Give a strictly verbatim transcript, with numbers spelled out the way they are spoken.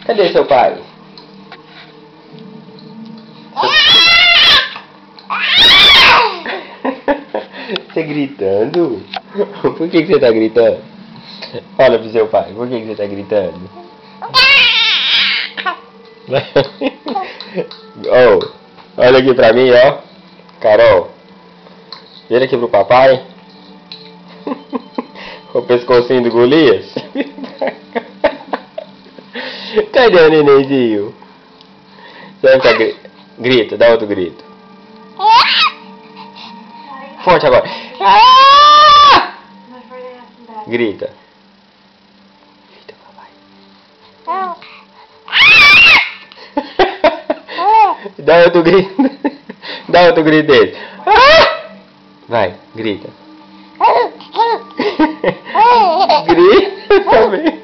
Cadê seu pai? Você gritando? Por que, que você tá gritando? Fala pro seu pai, por que, que você tá gritando? Oh, olha aqui pra mim, ó. Carol, vira aqui pro papai. O pescocinho do Golias. Cadê o nenenzinho? Você vai gri... Grita, dá outro grito. Forte agora. Grita. Grita, papai. Dá outro grito. Dá outro grito dele. Vai, grita. Grita também.